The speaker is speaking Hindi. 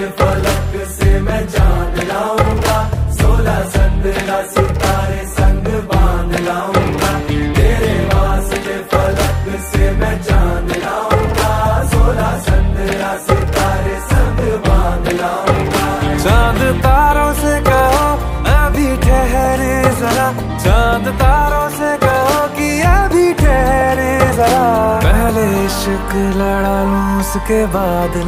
के फलक से मैं चांद लाऊंगा, 16 संद्रा सितारे संग बांध लाऊंगा। तेरे वास्ते फलक से मैं चांद लाऊंगा, 16 संद्रा सितारे संग बांध लाऊंगा। चांद तारों से कहो अभी ठहरे जरा, चांद तारों से कहो कि अभी ठहरे जरा। पहले इश्क लड़ा लूं उसके बाद